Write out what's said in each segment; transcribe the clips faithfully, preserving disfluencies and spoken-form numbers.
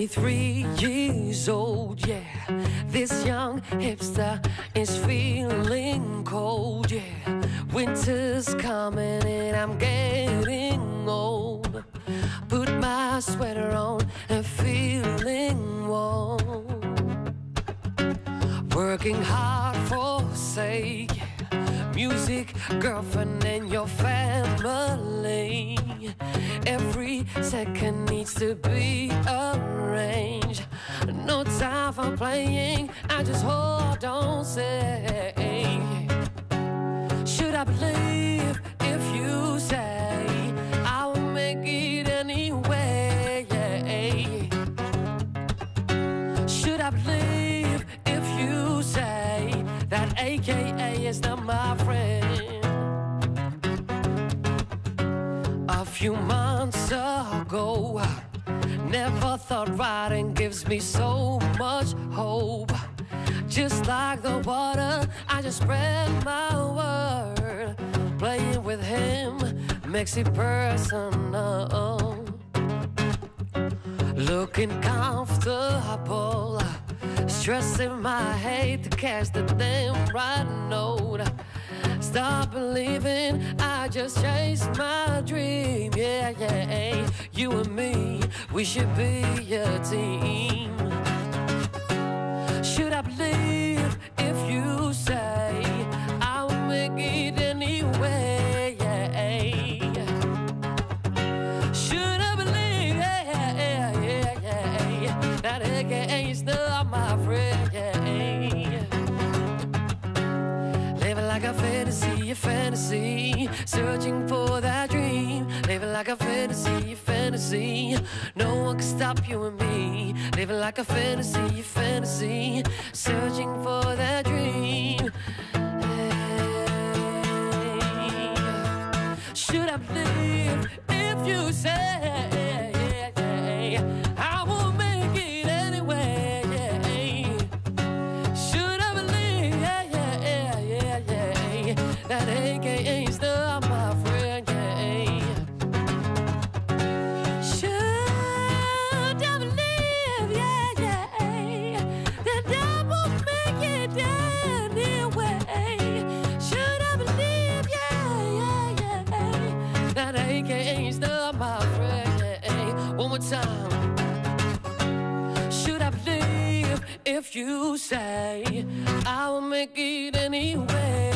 twenty-three years old, yeah. This young hipster is feeling cold, yeah. Winter's coming and I'm getting old. Put my sweater on and feeling warm. Working hard for sake, yeah. Music, girlfriend and your family. Every second needs to be arranged. No time for playing, I just hold on, say. Should I believe if you say I will make it anyway? Should I believe if you say that A K A is not my friend? A few months ago, never thought writing gives me so much hope. Just like the water, I just spread my word. Playing with him makes it personal. Looking comfortable, stressing my head to catch the damn right note. Stop believing, I just chased my dream. Yeah, yeah, you and me, we should be a team. Should I believe if you say I will make it anyway? Should I believe yeah, yeah, yeah, yeah, that A K A is not my friend? Living like a fantasy, a fantasy, searching for that dream. Living like a fantasy, a fantasy, no one can stop you and me. Living like a fantasy, a fantasy, searching for that dream. Hey. Should I believe if you say I will make it anyway? Should I believe yeah, yeah, yeah, yeah, yeah, that A K A is not my friend? Should I believe yeah, yeah, that I will make it anyway? Should I believe yeah, yeah, yeah, that A K A is not my friend? One more time. Should I believe if you say I will make it anyway?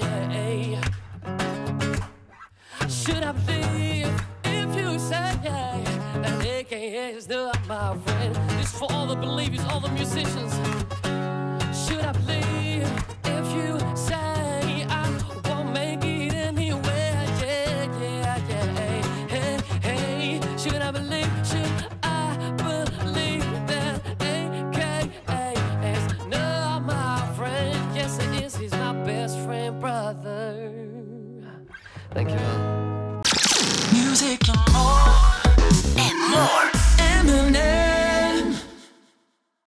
Should I believe if you say that A K A is not my friend? This for all the believers, all the musicians. Should I believe if you say I won't make it anyway? Yeah, yeah, yeah. Hey, hey, should I believe? Should I believe that A K A is not my friend? Yes, it is. He's my best friend, brother. Thank you.